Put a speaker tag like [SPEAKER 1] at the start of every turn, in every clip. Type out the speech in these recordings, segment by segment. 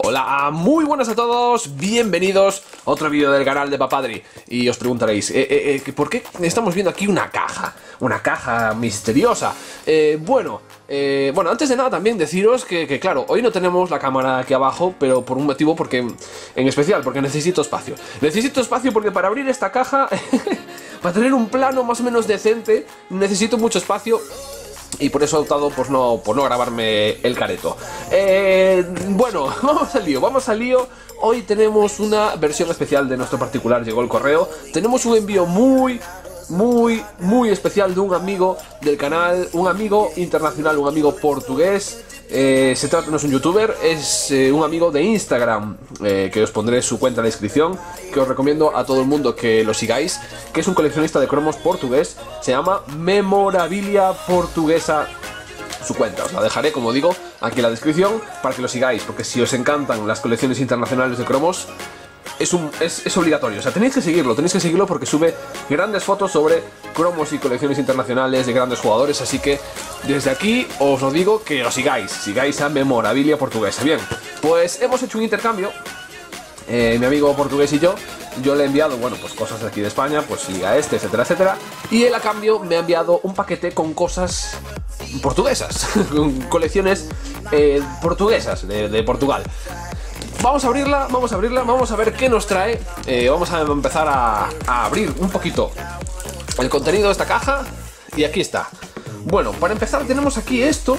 [SPEAKER 1] Hola, muy buenas a todos, bienvenidos a otro vídeo del canal de Papadri. Y os preguntaréis, ¿por qué estamos viendo aquí una caja? Una caja misteriosa. Bueno, antes de nada también deciros que claro, hoy no tenemos la cámara aquí abajo, pero por un motivo, porque en especial, porque necesito espacio. Necesito espacio porque para abrir esta caja, para tener un plano más o menos decente, necesito mucho espacio. Y por eso he optado por no grabarme el careto. Bueno, vamos al lío. Hoy tenemos una versión especial de nuestro particular, llegó el correo. Tenemos un envío muy especial de un amigo del canal, un amigo internacional, un amigo portugués. Se trata, no es un youtuber, es un amigo de Instagram, que os pondré su cuenta en la descripción, que os recomiendo a todo el mundo que lo sigáis, que es un coleccionista de cromos portugués, se llama Memorabilia Portuguesa, su cuenta, os la dejaré, como digo, aquí en la descripción, para que lo sigáis, porque si os encantan las colecciones internacionales de cromos, es obligatorio, o sea, tenéis que seguirlo porque sube grandes fotos sobre cromos y colecciones internacionales de grandes jugadores, así que desde aquí os lo digo, que lo sigáis a Memorabilia Portuguesa. Bien, pues hemos hecho un intercambio, mi amigo portugués y yo le he enviado, bueno, pues cosas de aquí de España, pues Liga Este, etcétera, etcétera, y él a cambio me ha enviado un paquete con cosas portuguesas, con colecciones portuguesas de Portugal. Vamos a abrirla, vamos a ver qué nos trae. Vamos a empezar a abrir un poquito el contenido de esta caja. Y aquí está. Bueno, para empezar tenemos aquí esto,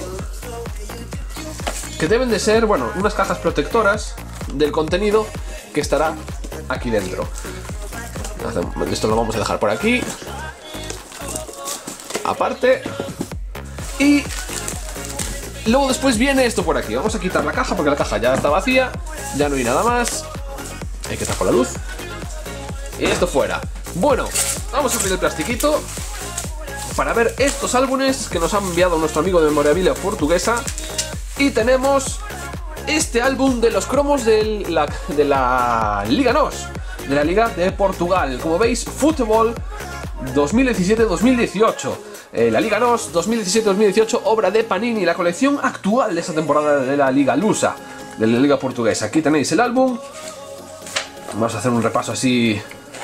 [SPEAKER 1] que deben de ser, bueno, unas cajas protectoras del contenido que estará aquí dentro. Esto lo vamos a dejar por aquí aparte. Y luego después viene esto por aquí. Vamos a quitar la caja porque la caja ya está vacía, ya no hay nada más. Hay que tapar la luz. Y esto fuera. Bueno, vamos a abrir el plastiquito para ver estos álbumes que nos ha enviado nuestro amigo de Memorabilia Portuguesa. Y tenemos este álbum de los cromos de la Liga NOS, de la Liga de Portugal. Como veis, Fútbol 2017-2018. La Liga NOS 2017-2018, obra de Panini, la colección actual de esta temporada de la Liga Lusa, de la Liga Portuguesa. Aquí tenéis el álbum. Vamos a hacer un repaso así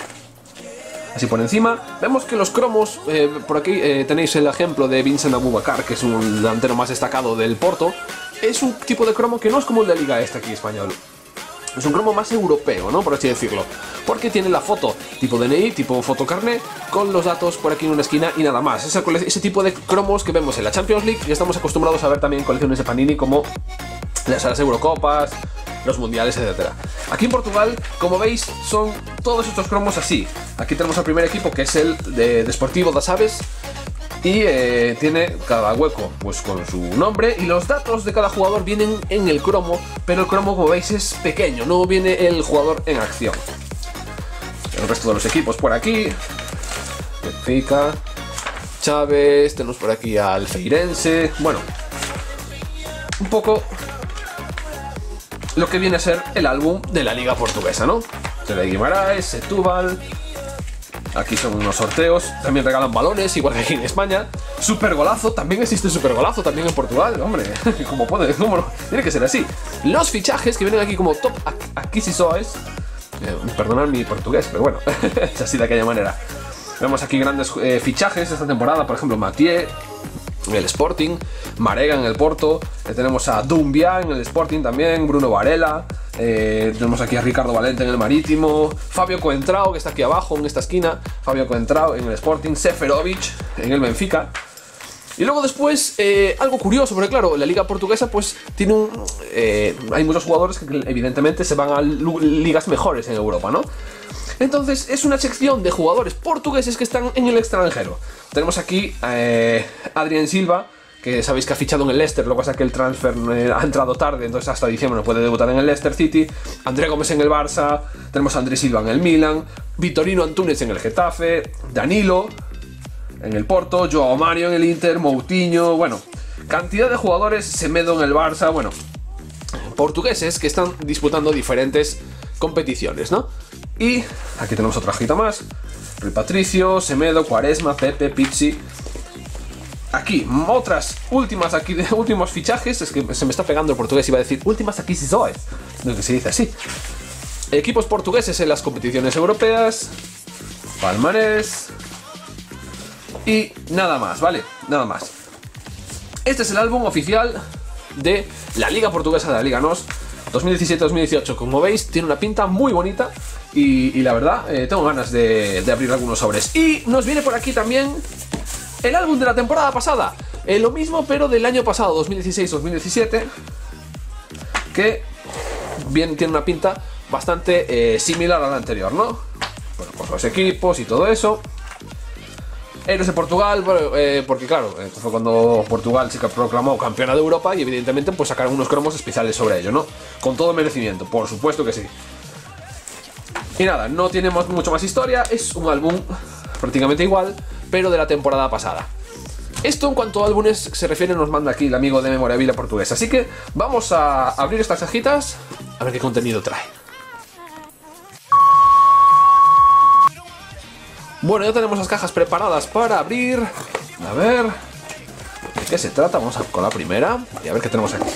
[SPEAKER 1] por encima. Vemos que los cromos, por aquí tenéis el ejemplo de Vincent Aboubakar, que es un delantero más destacado del Porto. Es un tipo de cromo que no es como el de Liga Este aquí español. Es un cromo más europeo, ¿no? Por así decirlo. Porque tiene la foto tipo DNI, tipo fotocarné, con los datos por aquí en una esquina y nada más. Ese tipo de cromos que vemos en la Champions League y estamos acostumbrados a ver también en colecciones de Panini como las Eurocopas, los Mundiales, etc. Aquí en Portugal, como veis, son todos estos cromos así. Aquí tenemos al primer equipo, que es el de Desportivo das Aves. Y tiene cada hueco pues con su nombre y los datos de cada jugador vienen en el cromo, pero el cromo, como veis, es pequeño, no viene el jugador en acción. El resto de los equipos por aquí, Benfica, Chaves, tenemos por aquí al Feirense, bueno, un poco lo que viene a ser el álbum de la Liga Portuguesa, ¿no? De Guimarães, Setúbal. Aquí son unos sorteos, también regalan balones, igual que aquí en España. Super golazo, también existe super golazo, también en Portugal, hombre, ¿cómo puede? ¿Cómo no? Tiene que ser así. Los fichajes que vienen aquí como top adquisições, perdonad mi portugués, pero bueno, es así de aquella manera. Vemos aquí grandes fichajes de esta temporada, por ejemplo, Mathieu en el Sporting, Marega en el Porto, tenemos a Doumbia en el Sporting también, Bruno Varela. Tenemos aquí a Ricardo Valente en el Marítimo, Fabio Coentrao, que está aquí abajo en esta esquina, Fabio Coentrao en el Sporting, Seferovic en el Benfica. Y luego después, algo curioso, porque claro, la Liga Portuguesa pues tiene hay muchos jugadores que evidentemente se van a ligas mejores en Europa, ¿no? Entonces es una sección de jugadores portugueses que están en el extranjero. Tenemos aquí Adrien Silva, que sabéis que ha fichado en el Leicester, lo que pasa es que el transfer ha entrado tarde, entonces hasta diciembre no puede debutar en el Leicester City. André Gómez en el Barça, tenemos a André Silva en el Milan, Vitorino Antunes en el Getafe, Danilo en el Porto, Joao Mario en el Inter, Moutinho, bueno, cantidad de jugadores, Semedo en el Barça, bueno, portugueses que están disputando diferentes competiciones, ¿no? Y aquí tenemos otra hojita más, Rui Patricio, Semedo, Quaresma, Pepe, Pizzi. Aquí, otras últimos fichajes. Es que se me está pegando el portugués, iba a decir últimas adquisições. que se dice así. Equipos portugueses en las competiciones europeas, palmarés y nada más, ¿vale? Nada más. Este es el álbum oficial de la Liga Portuguesa de la Liga NOS 2017-2018. Como veis, tiene una pinta muy bonita y la verdad, tengo ganas de abrir algunos sobres. Y nos viene por aquí también el álbum de la temporada pasada. Lo mismo, pero del año pasado, 2016-2017, que bien tiene una pinta bastante similar a la anterior, ¿no? Bueno, pues los equipos y todo eso. Héroes de Portugal, porque claro, fue cuando Portugal se proclamó campeona de Europa y evidentemente pues sacaron unos cromos especiales sobre ello, ¿no? Con todo merecimiento, por supuesto que sí. Y nada, no tenemos mucho más historia, es un álbum prácticamente igual, pero de la temporada pasada. Esto en cuanto a álbumes se refiere nos manda aquí el amigo de Memorabilia Portuguesa. Así que vamos a abrir estas cajitas a ver qué contenido trae. Bueno, ya tenemos las cajas preparadas para abrir. A ver, ¿de qué se trata? Vamos con la primera y a ver qué tenemos aquí.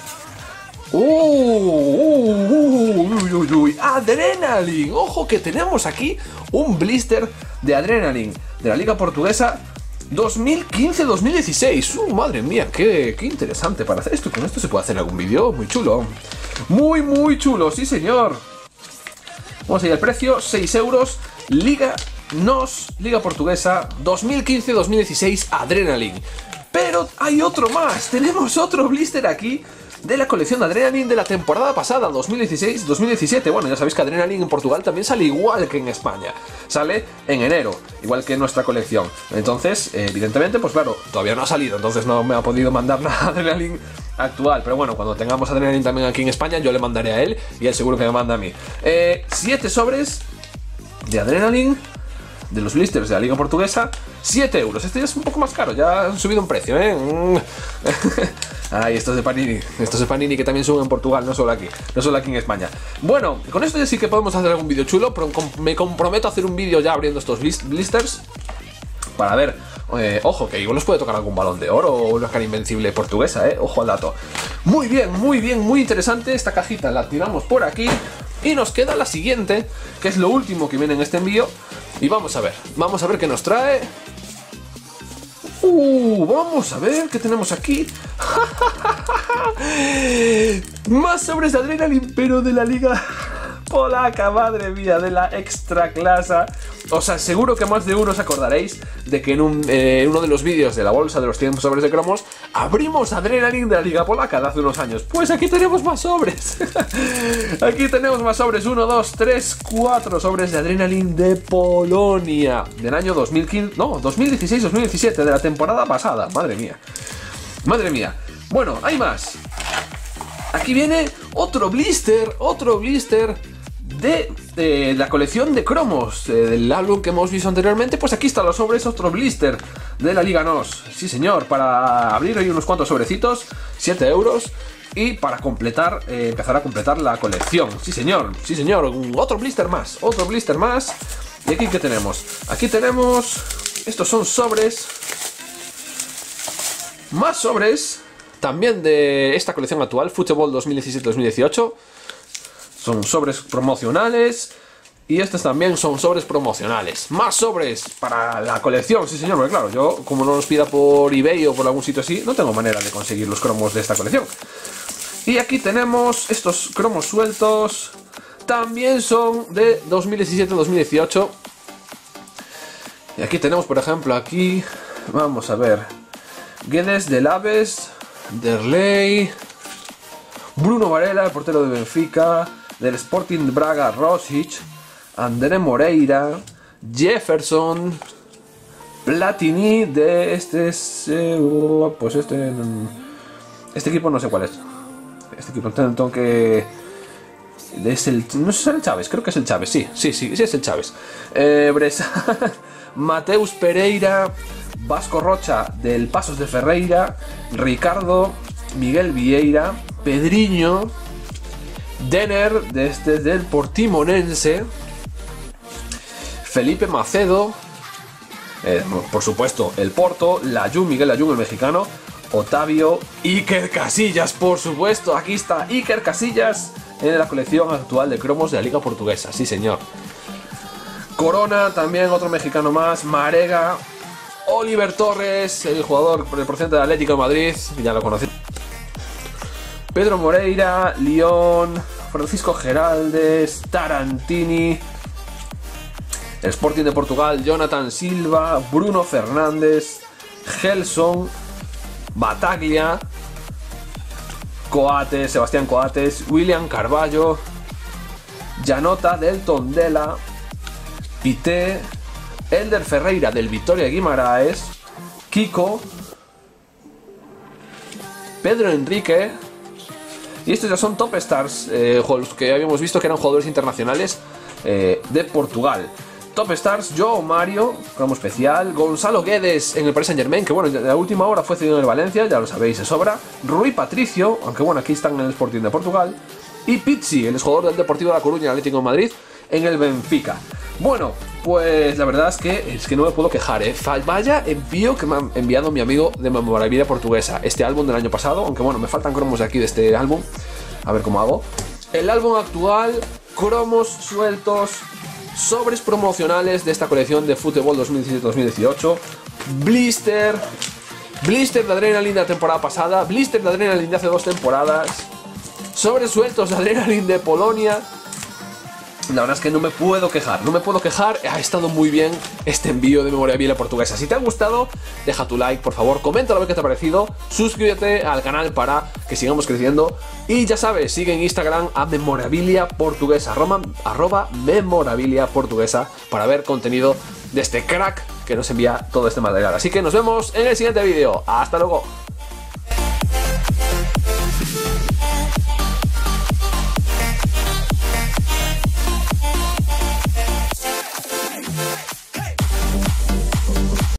[SPEAKER 1] Adrenaline. Ojo que tenemos aquí un blister de Adrenaline de la Liga Portuguesa 2015-2016. Madre mía, qué interesante para hacer esto. Con esto se puede hacer algún vídeo muy chulo. Muy chulo, sí señor. Vamos a ir al precio, 6 euros. Liga NOS, Liga Portuguesa 2015-2016 Adrenaline. Pero hay otro más. Tenemos otro blister aquí de la colección de Adrenaline de la temporada pasada, 2016-2017. Bueno, ya sabéis que Adrenaline en Portugal también sale igual que en España. Sale en enero, igual que en nuestra colección. Entonces, evidentemente, pues claro, todavía no ha salido, entonces no me ha podido mandar nada Adrenaline actual. Pero bueno, cuando tengamos Adrenaline también aquí en España, yo le mandaré a él y él seguro que me manda a mí. 7 sobres de Adrenaline de los blisters de la Liga Portuguesa, 7 euros. Este ya es un poco más caro, ya han subido un precio, ¿eh? Ay, estos de Panini que también suben en Portugal, no solo aquí en España. Bueno, con esto ya sí que podemos hacer algún vídeo chulo, pero me comprometo a hacer un vídeo ya abriendo estos blisters para ver, ojo, que igual nos puede tocar algún balón de oro o una cara invencible portuguesa, ojo al dato. Muy bien, muy interesante. Esta cajita la tiramos por aquí y nos queda la siguiente, que es lo último que viene en este envío. Y vamos a ver qué nos trae. Vamos a ver qué tenemos aquí. Más sobres de Adrenaline, pero de la Liga Polaca, madre mía, de la extra clase. O sea, seguro que más de uno os acordaréis de que en uno de los vídeos de la bolsa de los 100 sobres de cromos abrimos Adrenaline de la Liga Polaca de hace unos años. Pues aquí tenemos más sobres. Aquí tenemos más sobres. 1, 2, 3, 4 sobres de Adrenaline de Polonia del año 2015, no, 2016-2017, de la temporada pasada. Madre mía. Bueno, hay más. Aquí viene otro blister de la colección de cromos del álbum que hemos visto anteriormente. Pues aquí están los sobres, otro blister de la Liga NOS. Sí señor, para abrir hoy unos cuantos sobrecitos, 7 euros. Y para completar, empezar a completar la colección. Sí señor, otro blister más. ¿Y aquí qué tenemos? Aquí tenemos, estos son sobres, más sobres también de esta colección actual, Fútbol 2017-2018. Son sobres promocionales. Y estos también son sobres promocionales. Más sobres para la colección, sí señor. Porque claro, yo como no los pida por eBay o por algún sitio así, no tengo manera de conseguir los cromos de esta colección. Y aquí tenemos estos cromos sueltos. También son de 2017-2018. Y aquí tenemos, por ejemplo, aquí, vamos a ver, Guedes de Laves, Derlei, Bruno Varela, el portero de Benfica, del Sporting de Braga, Rosic, André Moreira, Jefferson, Platini, de este equipo no sé cuál es. Este equipo tengo que... no sé si es el Chávez, creo que es el Chávez, sí es el Chávez. Mateus Pereira, Vasco Rocha del Pasos de Ferreira, Ricardo, Miguel Vieira, Pedriño, Denner del Portimonense, Felipe Macedo, por supuesto el Porto, Miguel Layún el mexicano, Otavio, Iker Casillas, por supuesto, aquí está Iker Casillas, en la colección actual de cromos de la Liga Portuguesa. Sí, señor. Corona, también otro mexicano más. Marega. Oliver Torres, el jugador por el procedente del Atlético de Madrid, ya lo conocí. Pedro Moreira, León, Francisco Geraldes, Tarantini, el Sporting de Portugal, Jonathan Silva, Bruno Fernández, Gelson, Bataglia, Coates, Sebastián Coates, William Carballo, Janota del Tondela, Pité, Elder Ferreira del Vitória de Guimaraes, Kiko, Pedro Enrique. Y estos ya son top stars, los que habíamos visto que eran jugadores internacionales de Portugal. Top stars, João Mario, cromo especial. Gonzalo Guedes en el Paris Saint Germain, que bueno, en la última hora fue cedido en el Valencia, ya lo sabéis, de sobra. Rui Patricio, aunque bueno, aquí están en el Sporting de Portugal. Y Pizzi, el jugador del Deportivo de La Coruña, Atlético de Madrid, en el Benfica. Bueno, pues la verdad es que no me puedo quejar, ¿eh? Vaya envío que me ha enviado mi amigo de Memorabilia Portuguesa. Este álbum del año pasado, aunque bueno, me faltan cromos de aquí de este álbum. A ver cómo hago. El álbum actual, cromos sueltos, sobres promocionales de esta colección de fútbol 2017-2018. Blister de Adrenaline de la temporada pasada. Blister de Adrenaline de hace 2 temporadas. Sobres sueltos de Adrenaline de Polonia. La verdad es que no me puedo quejar, ha estado muy bien este envío de Memorabilia Portuguesa. Si te ha gustado, deja tu like, por favor, comenta a ver qué te ha parecido, suscríbete al canal para que sigamos creciendo y ya sabes, sigue en Instagram a Memorabilia Portuguesa, arroba Memorabilia Portuguesa, para ver contenido de este crack que nos envía todo este material. Así que nos vemos en el siguiente vídeo, hasta luego.